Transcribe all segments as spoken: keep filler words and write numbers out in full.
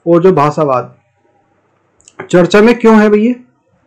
और जो भाषावाद चर्चा में क्यों है भैया?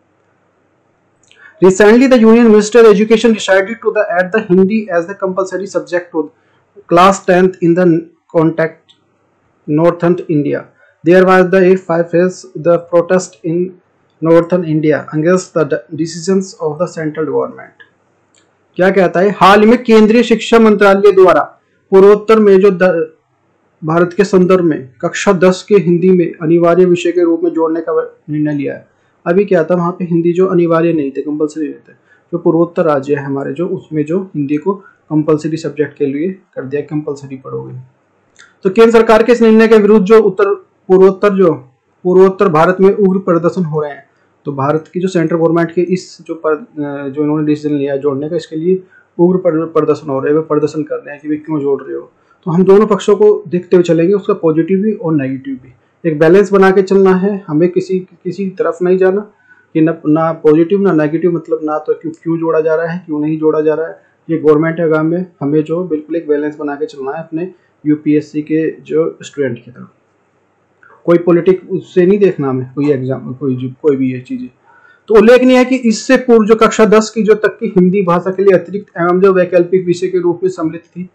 Recently, the Union Minister of Education decided to the, add the Hindi as the compulsory subject to class tenth in the contact Northern India. There was the five phase the protest in Northern India against the decisions of the central government. क्या कहता है? हाल में केंद्रीय शिक्षा मंत्रालय द्वारा पूर्वोत्तर में जो भारत के संदर्भ में कक्षा दस के हिंदी में अनिवार्य विषय के रूप में जोड़ने का निर्णय लिया है। अभी क्या था, वहाँ पे हिंदी जो अनिवार्य नहीं थे, कंपलसरी नहीं थे। जो पूर्वोत्तर राज्य है हमारे, जो उसमें जो हिंदी को कंपलसरी सब्जेक्ट के लिए कर दिया, कंपलसरी पढ़ोगे। तो केंद्र सरकार के इस निर्णय के विरुद्ध जो उत्तर पूर्वोत्तर जो पूर्वोत्तर भारत में उग्र प्रदर्शन हो रहे हैं। तो भारत की जो सेंट्रल गवर्नमेंट के इस जो पर, जो इन्होंने डिसीजन लिया है जोड़ने का, इसके लिए उग्र प्रदर्शन हो रहे हैं, वे प्रदर्शन कर रहे हैं कि वे क्यों जोड़ रहे हो। तो हम दोनों पक्षों को देखते हुए चलेंगे, उसका पॉजिटिव भी और नेगेटिव भी। एक बैलेंस बना के चलना है, हमें किसी किसी तरफ नहीं जाना कि न, ना पॉजिटिव ना नेगेटिव, मतलब ना तो क्यों क्यों जोड़ा जा रहा है, क्यों नहीं जोड़ा जा रहा है। ये गवर्नमेंट है, में हमें जो बिल्कुल एक बैलेंस बना के चलना है अपने यूपीएससी के जो स्टूडेंट की तरफ। कोई पॉलिटिक उससे नहीं देखना हमें, कोई एग्जाम कोई कोई भी ये चीज़ें। तो उल्लेखनीय है कि इससे पूर्व जो कक्षा दस की जो तक की हिंदी भाषा के लिए अतिरिक्त एवं जो वैकल्पिक विषय के रूप में सम्मिलित थी,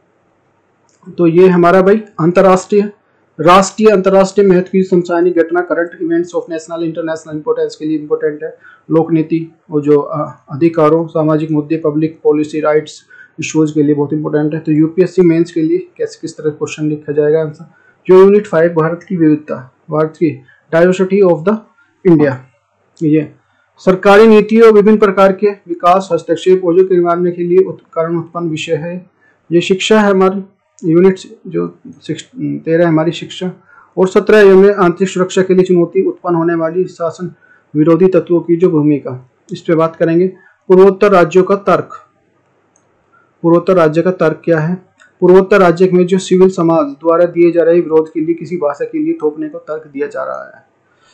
तो ये हमारा भाई अंतर्राष्ट्रीय राष्ट्रीय अंतर्राष्ट्रीय महत्व की समसामयिक घटना, current events of national international importance के लिए इंपॉर्टेंट है। लोक नीति और जो अधिकारों, सामाजिक मुद्दे, पब्लिक पॉलिसी, राइट्स इश्यूज के लिए बहुत इंपॉर्टेंट है। तो यूपीएससी मेंस के लिए कैसे किस तरह क्वेश्चन लिखा जाएगा आंसर। जो यूनिट फाइव भारत की विविधता, भारत की डाइवर्सिटी ऑफ द इंडिया, ये सरकारी नीतियों और विभिन्न प्रकार के विकास, हस्तक्षेप और जो निर्माण के लिए कारण उत्पन्न विषय है। ये शिक्षा है हमारी यूनिट जो तेरह हमारी शिक्षा, और सत्रह में आंतरिक सुरक्षा के लिए चुनौती उत्पन्न होने वाली शासन विरोधी तत्वों की जो भूमिका, इस पे बात करेंगे। पूर्वोत्तर राज्यों का तर्क, पूर्वोत्तर राज्य का तर्क क्या है? पूर्वोत्तर राज्य में जो सिविल समाज द्वारा दिए जा रहे विरोध के लिए किसी भाषा के लिए थोपने को तर्क दिया जा रहा है।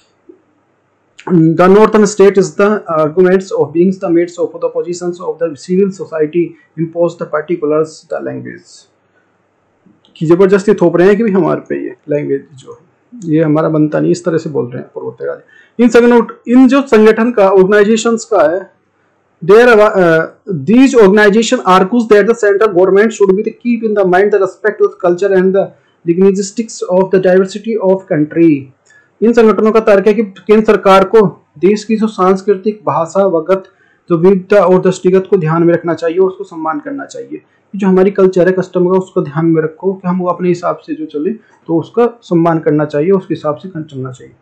The northern state is the arguments of being the mates of the positions of the civil society impose the particulars the language, कि जबरदस्ती थोप रहे हैं कि भी हमारे पे ये लैंग्वेज जो है ये हमारा बनता नहीं, इस तरह से बोल रहे हैं पूर्वोत्तर राज्य। इन संगठन इन जो संगठन का ऑर्गेनाइजेशंस का है, there these organisation argues that the central government should be keep in the mind the respect to the culture and the linguistics of the diversity of country. इन संगठनों का तर्क है कि केंद्र सरकार को देश की जो सांस्कृतिक, भाषागत जो विविधता और दृष्टिगत को ध्यान में रखना चाहिए और उसको सम्मान करना चाहिए। जो हमारी कल्चर है, कस्टम का, उसको ध्यान में रखो कि हम वो अपने हिसाब से जो चले तो उसका सम्मान करना चाहिए, उसके हिसाब से चलना चाहिए।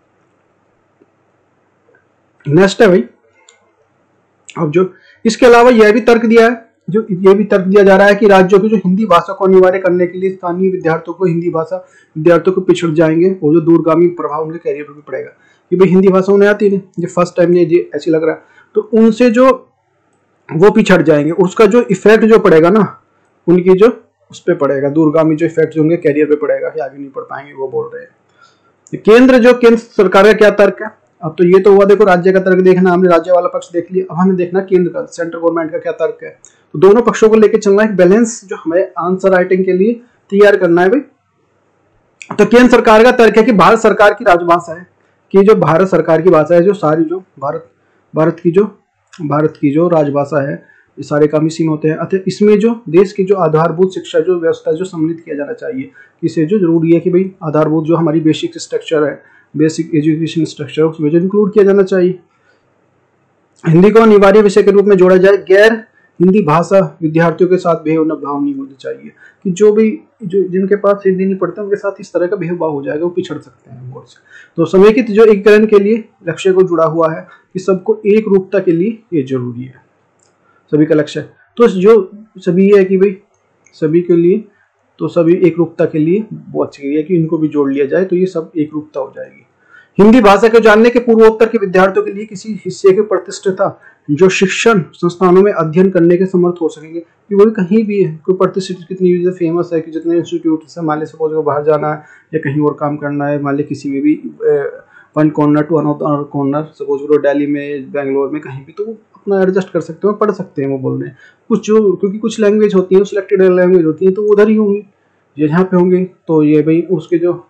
नेक्स्ट है भाई, अब जो इसके अलावा यह भी तर्क दिया है, जो ये भी तर्क दिया जा रहा है कि राज्यों की जो हिंदी भाषा को अनिवार्य करने के लिए स्थानीय विद्यार्थियों को हिंदी भाषा विद्यार्थियों को पिछड़ जाएंगे और जो दूरगामी प्रभाव उनके कैरियर पर भी पड़ेगा कि भाई हिंदी भाषा उन्हें आती नहीं, जो फर्स्ट टाइम ये ऐसी लग रहा है, तो उनसे जो वो पिछड़ जाएंगे, उसका जो इफेक्ट जो पड़ेगा ना उनकी जो उस पर पड़ेगा, दूरगामी जो इफेक्ट जो उनके कैरियर पे पड़ेगा कि आगे नहीं पढ़ पाएंगे, वो बोल रहे हैं। केंद्र जो केंद्र सरकार का क्या तर्क है? अब तो ये तो हुआ देखो राज्य का तर्क देखना, हमने राज्य वाला पक्ष देख लिया, अब हमें देखना केंद्र का, सेंट्रल गवर्नमेंट का क्या तर्क है। तो दोनों पक्षों को लेकर चलना, एक बैलेंस जो हमें आंसर राइटिंग के लिए तैयार करना है भाई। तो केंद्र सरकार का तर्क है कि भारत सरकार की राजभाषा है, कि जो भारत सरकार की भाषा है, जो सारी जो भारत भारत की जो भारत की जो राजभाषा है, ये सारे काम इसी में होते हैं। अतः इसमें जो देश की जो आधारभूत शिक्षा जो व्यवस्था जो सम्मिलित किया जाना चाहिए, इसे जो जरूरी है कि भाई आधारभूत जो हमारी बेसिक स्ट्रक्चर है, बेसिक एजुकेशन स्ट्रक्चर, उसमें जो इंक्लूड किया जाना चाहिए। हिंदी को अनिवार्य विषय के रूप में जोड़ा जाए। गैर हिंदी भाषा विद्यार्थियों के साथ भेदभाव नहीं होना चाहिए, कि जो भी जो जिनके पास हिंदी नहीं पढ़ता उनके साथ इस तरह का भेदभाव हो जाएगा, वो पिछड़ सकते हैं बोर्ड से। तो समेकित जो एकीकरण के लिए लक्ष्य को जुड़ा हुआ है कि सबको एक रूपता के लिए ये जरूरी है, सभी का लक्ष्य। तो जो सभी है कि भाई सभी के लिए, तो सभी एक रूपता के लिए बहुत अच्छी है कि इनको भी जोड़ लिया जाए, तो ये सब एक रूपता हो जाएगी। हिंदी भाषा को जानने के पूर्वोत्तर के विद्यार्थियों के लिए किसी हिस्से की प्रतिष्ठिता जो शिक्षण संस्थानों में अध्ययन करने के समर्थ हो सकेंगे, कि वो भी कहीं भी है, कोई प्रतिष्ठित कितनी फेमस है कि जितने इंस्टीट्यूट से मान ली सपोज को बाहर जाना है या कहीं और काम करना है, मान ली किसी में भी one corner to another corner, suppose वो दिल्ली में, बेंगलोर में, कहीं भी, तो वो अपना एडजस्ट कर सकते हो, पढ़ सकते हैं। वो बोल रहे हैं कुछ जो, क्योंकि कुछ लैंग्वेज होती है सिलेक्टेड लैंग्वेज होती है, तो उधर ही होंगी, ये यहाँ पे होंगे, तो ये भाई उसके जो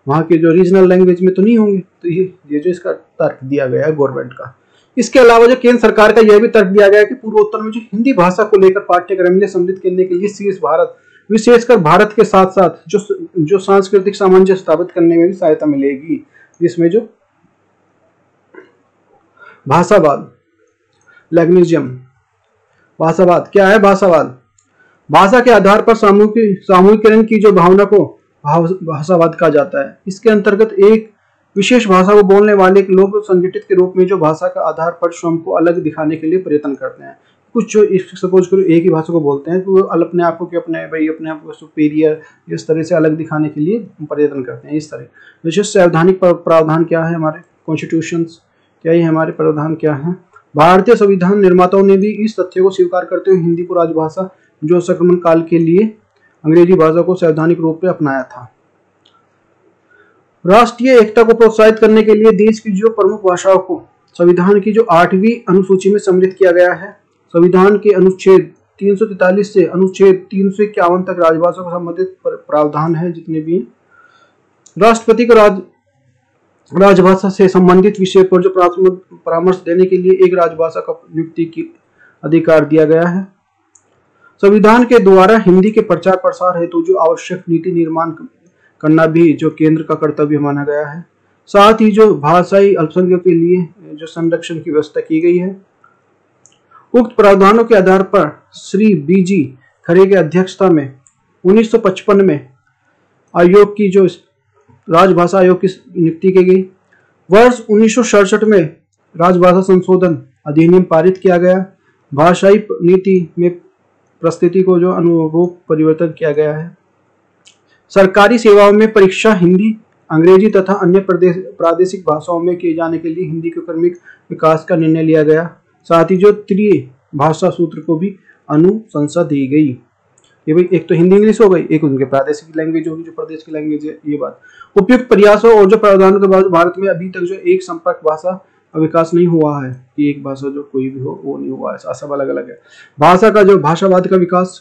वहाँ के जो रीजनल लैंग्वेज में तो नहीं होंगे। तो ये ये जो इसका तर्क दिया गया है गवर्नमेंट का। इसके अलावा जो केंद्र सरकार का यह भी तर्क दिया गया है कि पूर्वोत्तर में जो हिंदी भाषा को लेकर पाठ्यक्रम में सम्मिलित करने के लिए शेष भारत, विशेषकर भारत के साथ साथ जो जो सांस्कृतिक सामंजस्य स्थापित करने में भी सहायता मिलेगी। जिसमें जो भाषावाद, लैंग्वेजिज्म, भाषावाद क्या है? भाषावाद भाषा के आधार पर सामूहिक सामूहिकरण की जो भावना को भाषावाद कहा जाता है। इसके अंतर्गत एक विशेष भाषा को बोलने वाले लोग संगठित के रूप में जो भाषा का आधार पर स्वयं को अलग दिखाने के लिए प्रयत्न करते हैं। कुछ जो सपोज करो एक ही भाषा को बोलते हैं तो वो अपने आप को अपने भाई अपने आप को सुपीरियर इस तरह से अलग दिखाने के लिए प्रयत्न करते हैं। इस तरह विशेष संवैधानिक प्रावधान क्या है? हमारे कॉन्स्टिट्यूशंस क्या है? हमारे प्रावधान क्या है? भारतीय संविधान निर्माताओं ने भी इस तथ्य को स्वीकार करते हुए हिंदी को राजभाषा जो संक्रमण काल के लिए अंग्रेजी भाषा को संवैधानिक रूप में अपनाया था। राष्ट्रीय एकता को प्रोत्साहित करने के लिए देश की जो प्रमुख भाषाओं को संविधान की जो आठवीं अनुसूची में सम्मिलित किया गया है। संविधान के अनुच्छेद तीन सौ तैंतालीस से अनुच्छेद तीन सौ इक्यावन तक राजभाषा को संबंधित प्रावधान है। जितने भी राष्ट्रपति को राज राजभाषा से संबंधित विषय पर जो परामर्श देने के लिए एक राजभाषा का नियुक्ति की अधिकार दिया गया है। संविधान के द्वारा हिंदी के प्रचार प्रसार हेतु जो आवश्यक नीति निर्माण करना भी जो केंद्र का कर्तव्य माना गया है। साथ ही जो भाषाई अल्पसंख्यकों के लिए जो संरक्षण की व्यवस्था की गई है। उक्त प्रावधानों के आधार पर श्री बीजी खरे की अध्यक्षता में उन्नीस सौ पचपन में आयोग की जो राजभाषा आयोग की नियुक्ति की गई। वर्ष उन्नीस सौ सड़सठ में राजभाषा संशोधन अधिनियम पारित किया गया। भाषाई नीति में प्रस्तुति को जो अनुरूप परिवर्तन किया गया है। सरकारी सेवाओं में परीक्षा हिंदी, अंग्रेजी तथा अन्य प्रदेश प्रादेशिक भाषाओं में किए जाने के लिए हिंदी के क्रमिक विकास का निर्णय लिया गया। साथ ही जो त्रिय भाषा सूत्र को भी अनुशंसा दी गई। ये भाई एक तो हिंदी इंग्लिश हो गई, एक उनके प्रादेशिक लैंग्वेज होगी जो प्रदेश की लैंग्वेज है। ये बात उपयुक्त प्रयासों और जो प्रावधानों के बाद भारत में अभी तक जो एक संपर्क भाषा विकास नहीं हुआ है कि एक भाषा जो कोई भी हो वो नहीं हुआ है, सब अलग अलग है। भाषा का जो भाषावाद का विकास,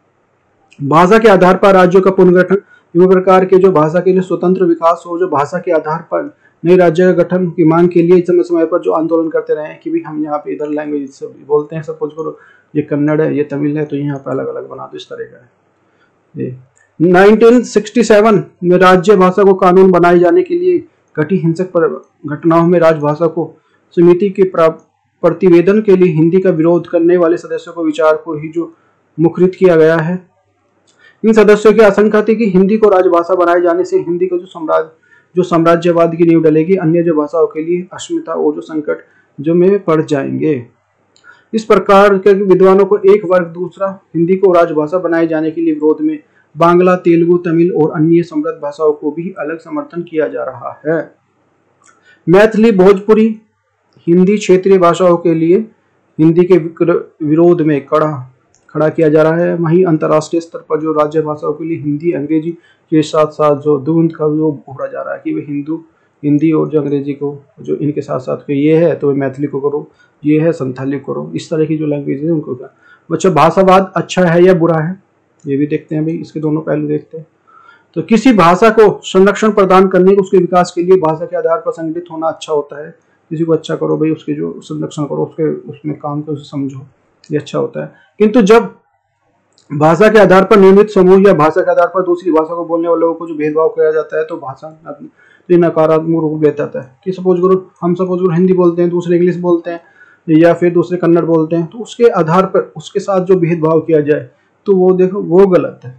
भाषा के आधार पर राज्यों का पुनर्गठन, विभिन्न प्रकार के जो भाषा के लिए स्वतंत्र विकास हो, जो भाषा के आधार पर नई राज्य का गठन की मांग के लिए समय समय पर जो आंदोलन करते रहे कि भी हम यहाँ पे इधर लैंग्वेज सब बोलते हैं। सपोज करो ये कन्नड़ है, ये तमिल है, तो यहाँ पे अलग अलग बना दो, इस तरह का है। ये उन्नीस सौ सड़सठ में राज्य भाषा को कानून बनाए जाने के लिए घटी हिंसक घटनाओं में राजभाषा को समिति के प्रतिवेदन के लिए हिंदी का विरोध करने वाले सदस्यों को विचार को ही जो मुखरित किया गया है। इन सदस्यों की आशंका थी कि हिंदी को राजभाषा बनाए जाने से हिंदी का जो साम्राज्य जो साम्राज्यवाद की नींव डलेगी, अन्य जो भाषाओं के लिए अस्मिता और जो संकट जो में पड़ जाएंगे। इस प्रकार के विद्वानों को एक वर्ग दूसरा हिंदी को राजभाषा बनाए जाने के लिए विरोध में बांग्ला, तेलुगु, तमिल और अन्य समृद्ध भाषाओं को भी अलग समर्थन किया जा रहा है। मैथिली, भोजपुरी, हिंदी क्षेत्रीय भाषाओं के लिए हिंदी के विरोध में कड़ा खड़ा किया जा रहा है। वहीं अंतर्राष्ट्रीय स्तर पर जो राज्य भाषाओं के लिए हिंदी, अंग्रेजी के साथ साथ जो द्वंद का जो उभरा जा रहा है कि वे हिंदू हिंदी और जो अंग्रेजी को जो इनके साथ साथ ये है तो मैथिली को करो, ये है संथाली को करो, इस तरह की जो लैंग्वेज है उनको क्या। बच्चों भाषावाद अच्छा है या बुरा है ये भी देखते हैं भाई, इसके दोनों पहलू देखते हैं। तो किसी भाषा को संरक्षण प्रदान करने को उसके विकास के लिए भाषा के आधार पर संगठित होना अच्छा होता है। किसी को अच्छा करो भाई, उसके जो संरक्षण करो, उसके उसमें काम को समझो, ये अच्छा होता है। किंतु जब भाषा के आधार पर नियमित समूह या भाषा के आधार पर दूसरी भाषा को बोलने वाले लोगों को जो भेदभाव किया जाता है तो भाषा नकारात्मक रूप ले जाता है। कि सपोज करो हम सपोज करो हिंदी बोलते हैं, दूसरे इंग्लिश बोलते हैं या फिर दूसरे कन्नड़ बोलते हैं, तो उसके आधार पर उसके साथ जो भेदभाव किया जाए तो वो देखो वो गलत है।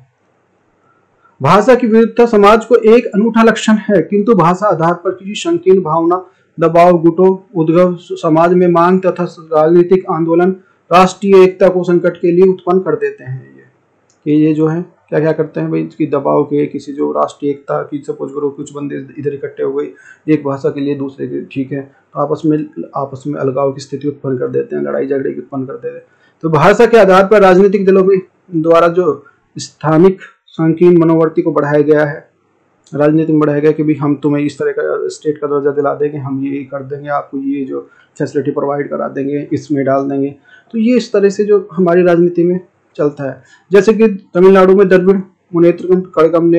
भाषा की विविधता समाज को एक अनूठा लक्षण है, किंतु भाषा आधार पर किसी संकीर्ण भावना, दबाव, गुटों, उद्भव, समाज में मांग तथा राजनीतिक आंदोलन राष्ट्रीय एकता को संकट के लिए उत्पन्न कर देते हैं। ये कि ये जो है क्या क्या करते हैं भाई, इसकी दबाव के किसी जो राष्ट्रीय एकता की सपोज करो कुछ बंदे इधर इकट्ठे हो गए एक भाषा के लिए दूसरे के, ठीक है, तो आपस में आपस में अलगाव की स्थिति उत्पन्न कर देते हैं, लड़ाई झगड़े की उत्पन्न कर देते हैं। तो भाषा के आधार पर राजनीतिक दलों में द्वारा जो स्थानिक संकीर्ण मनोवर्ती को बढ़ाया गया है, राजनीति में बढ़ाया गया कि भाई हम तुम्हें इस तरह का स्टेट का दर्जा दिला देंगे, हम ये कर देंगे, आपको ये जो फैसिलिटी प्रोवाइड करा देंगे, इसमें डाल देंगे। तो ये इस तरह से जो हमारी राजनीति में चलता है। जैसे कि तमिलनाडु में द्रविड़ मुनेत्र कड़गम ने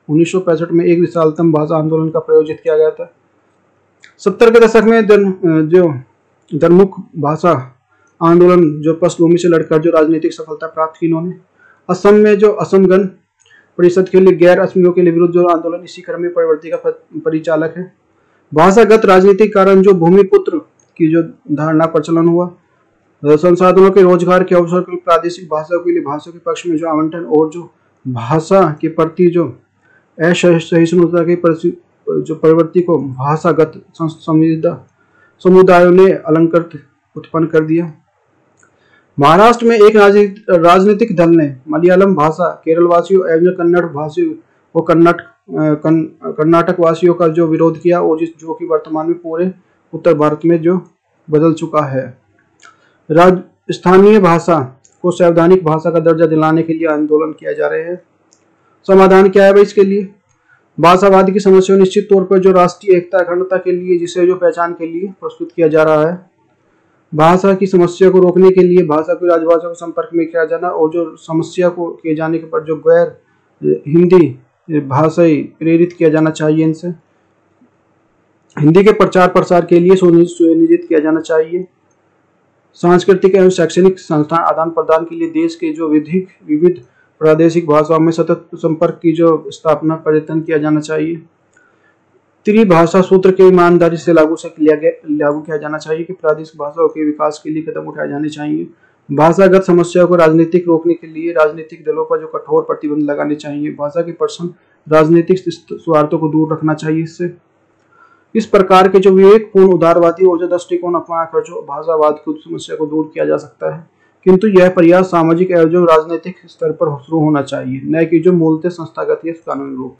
उन्नीस सौ पैंसठ में एक विशालतम भाषा आंदोलन का प्रयोजित किया गया था। सत्तर के दशक में दन, जो जनमुख भाषा आंदोलन जो पृष्ठभूमि से लड़कर जो राजनीतिक सफलता प्राप्त की इन्होंने। असम में जो असम गण परिषद के लिए गैर असमियों के लिए विरुद्ध जो आंदोलन इसी क्रम में प्रवृत्ति का परिचालक है। भाषागत राजनीतिक कारण जो भूमिपुत्र की जो धारणा प्रचलन हुआ। संसाधनों के रोजगार के अवसर के प्रादेशिक भाषा के लिए भाषा के पक्ष में जो आवंटन और जो भाषा के प्रति जो असहिष्णुता की जो प्रवृत्ति को भाषागत समुदायों ने अलंकृत उत्पन्न कर दिया। महाराष्ट्र में एक राजनीतिक दल ने मलयालम भाषा केरल वासियों एवं कन्नड़ भाषियों और कर्नाटक वासियों का जो विरोध किया और जिस जो कि वर्तमान में पूरे उत्तर भारत में जो बदल चुका है। स्थानीय भाषा को संवैधानिक भाषा का दर्जा दिलाने के लिए आंदोलन किया जा रहे हैं। समाधान क्या है भाई इसके लिए? भाषावाद की समस्या निश्चित तौर पर जो राष्ट्रीय एकता अखंडता के लिए जिसे जो पहचान के लिए प्रस्तुत किया जा रहा है। भाषा की समस्या को रोकने के लिए भाषा की राजभाषा को संपर्क में किया जाना और जो समस्या को किए जाने के पर जो गैर हिंदी भाषाई प्रेरित किया जाना चाहिए। इनसे हिंदी के प्रचार प्रसार के लिए सुनिश्चित किया जाना चाहिए। सांस्कृतिक एवं शैक्षणिक संस्थान आदान प्रदान के लिए देश के जो विधिक विविध प्रादेशिक भाषाओं में सतत संपर्क की जो स्थापना प्रयत्न किया जाना चाहिए। त्रिभाषा सूत्र के ईमानदारी से लागू से किया गया लागू किया जाना चाहिए कि प्रादेशिक भाषाओं के विकास के लिए कदम उठाए जाने चाहिए। भाषागत समस्या को राजनीतिक रोकने के लिए राजनीतिक दलों पर जो कठोर प्रतिबंध लगाने चाहिए। भाषा के प्रश्न राजनीतिक स्वार्थों को दूर रखना चाहिए। इससे इस प्रकार के जो विवेकपूर्ण उदारवादी और जो दृष्टिकोण अपनाकर जो भाषावाद की समस्या को दूर किया जा सकता है, किंतु यह प्रयास सामाजिक एवं राजनीतिक स्तर पर शुरू होना चाहिए, न कि जो मूलतः संस्थागत या कानूनी रूप।